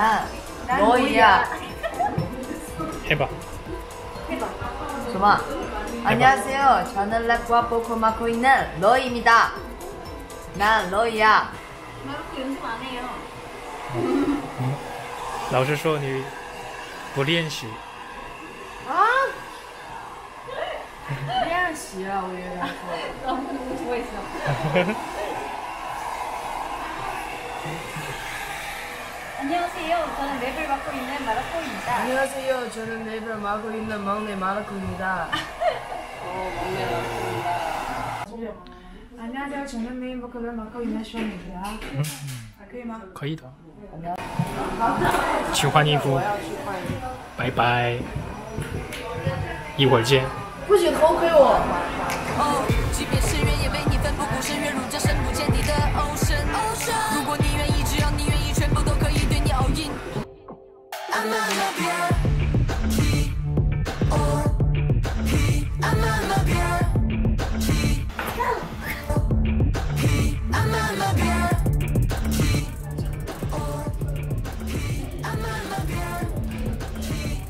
난 너희야. 해봐. 좋아. 안녕하세요. 저는 랩과 보컬 맡고 있는 너희입니다. 난 너희야. 마루코 연습 안 해요. 老师说你不练习。 啊？练习啊，我有点说。 我也是。 안녕하세요. 저는 랩을 맡고 있는 마루코입니다. 안녕하세요. 저는 랩을 맡고 있는 막내 마르코입니다. 막내 마루코입니다. 안녕하세요. 저는 메인 보컬을 맡고 있는 슈원입니다. 可以吗？ 可以的。去换衣服。拜拜。一会儿见。 不许偷窥我。 即便是原野被你奋不顾身，跃入这深不见底的 ocean。如果你愿意，只要你愿意，全部都可以对你 all in。I'm not a beer, he or he. I'm not a beer, he he. I'm not a beer, he or he. I'm not a beer, he。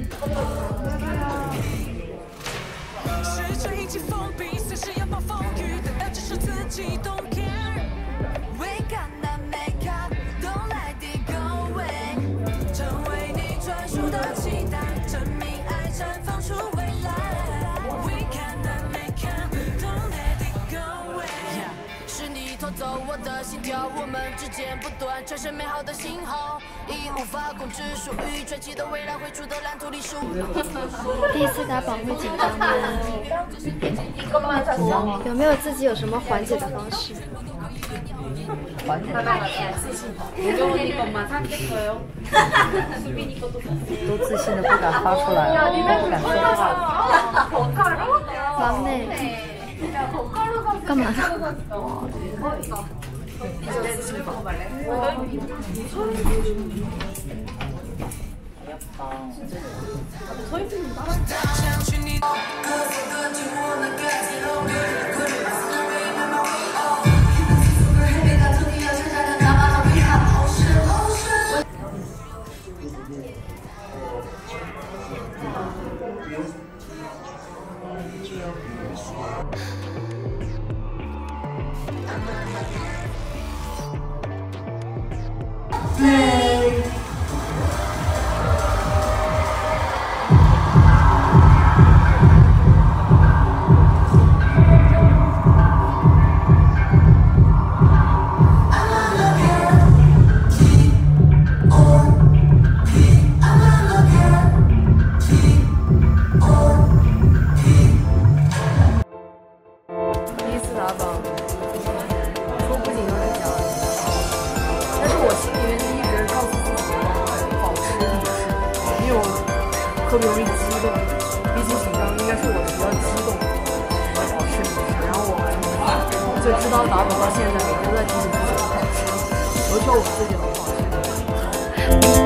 试着一起封闭，随时拥抱风雨，代表只是自己 don't care。We gonna make up, don't let it go away。成为你专属的期待，证明爱绽放出未来。We gonna make up, don't let it go away。是你偷走我的心跳，我们之间不断产生美好的信号，已无法控制，属于传奇的未来，绘出的蓝图里属于。 第一次打榜会紧张吗？有没有自己有什么缓解的方式？ 缓解。 오정훈이 것만 삭제했어요. 수빈이 것도 삭제. 都自信的不敢发出来了，不敢说话。 忙内。干嘛呢？ 特别容易激动，比起紧张，应该是我比较激动，我保持理智。然后我们就知道打榜到现在，每天都在提醒自己要保持，求求我自己能保持理智。